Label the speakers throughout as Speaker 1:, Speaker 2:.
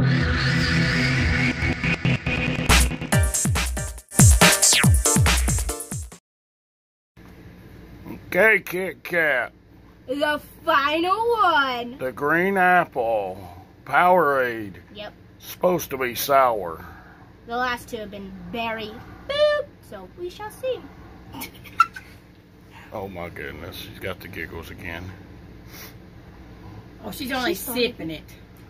Speaker 1: Okay, Kit Kat.
Speaker 2: The final one.
Speaker 1: The green apple. Powerade.
Speaker 2: Yep.
Speaker 1: Supposed to be sour.
Speaker 2: The last two have been berry. Boop. So we shall see.
Speaker 1: Oh my goodness, she's got the giggles again.
Speaker 3: Oh, she's only sipping it.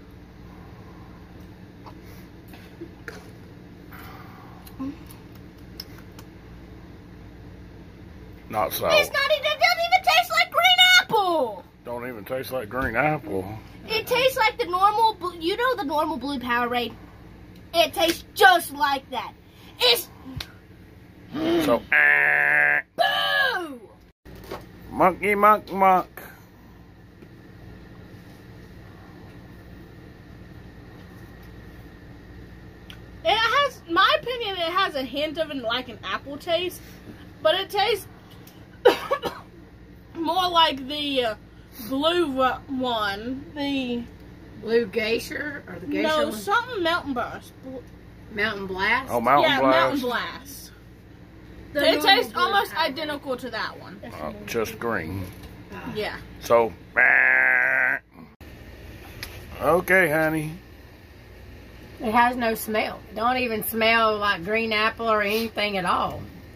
Speaker 1: Not sour.
Speaker 2: It's not even, it doesn't even taste like green apple.
Speaker 1: Don't even taste like green apple.
Speaker 2: It tastes like the normal, you know the normal blue Powerade? It tastes just like that. It's...
Speaker 1: So,
Speaker 2: Boo!
Speaker 1: Monkey muck muck.
Speaker 4: It has, my opinion, it has a hint of like an apple taste, but it tastes more like the blue one. The
Speaker 3: Blue Geisha or the Geisha
Speaker 4: no,
Speaker 3: one?
Speaker 4: something Mountain Blast.
Speaker 3: Mountain Blast?
Speaker 1: Oh, Mountain Blast.
Speaker 4: Mountain Blast. It tastes almost identical to that one.
Speaker 1: Just green.
Speaker 4: Yeah.
Speaker 1: So, okay, honey.
Speaker 3: It has no smell. It don't even smell like green apple or anything at all.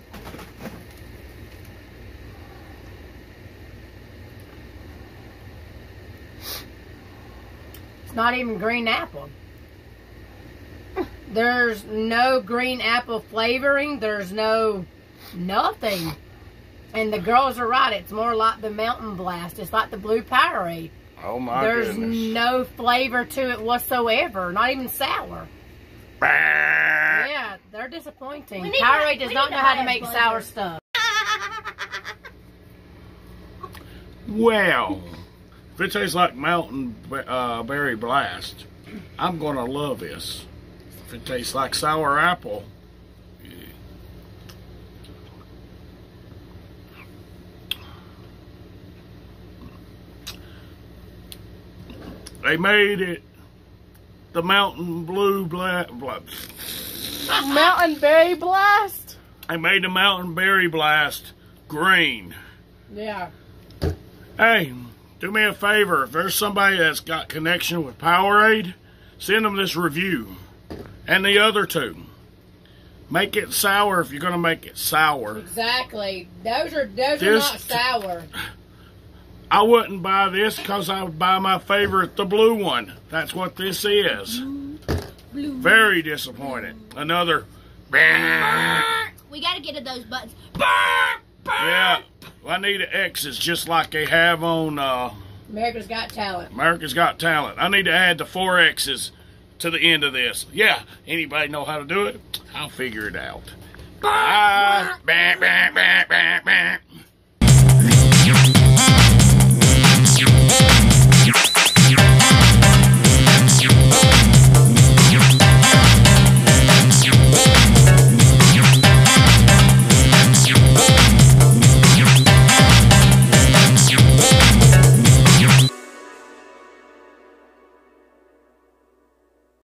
Speaker 3: It's not even green apple. There's no green apple flavoring. There's no nothing. And the girls are right. It's more like the Mountain Blast. It's like the Blue Powerade.
Speaker 1: Oh my
Speaker 3: There's
Speaker 1: goodness.
Speaker 3: no flavor to it whatsoever. Not even sour. Yeah, they're disappointing. Powerade does not know how to make sour stuff.
Speaker 1: Well, if it tastes like Mountain Berry Blast, I'm gonna love this. If it tastes like sour apple, they made it the Mountain Blue
Speaker 4: Mountain Berry Blast?
Speaker 1: They made the Mountain Berry Blast green.
Speaker 3: Yeah.
Speaker 1: Hey, do me a favor. If there's somebody that's got connection with Powerade, send them this review. And the other two. Make it sour if you're going to make it sour.
Speaker 3: Exactly. Those are not sour.
Speaker 1: I wouldn't buy this because I would buy my favorite, the blue one. That's what this is.
Speaker 2: Blue.
Speaker 1: Very disappointed. Another.
Speaker 2: We gotta get to those buttons.
Speaker 1: Yeah, I need X's just like they have on
Speaker 3: America's Got Talent.
Speaker 1: America's Got Talent. I need to add the 4 X's to the end of this. Yeah, anybody know how to do it? I'll figure it out. Bye.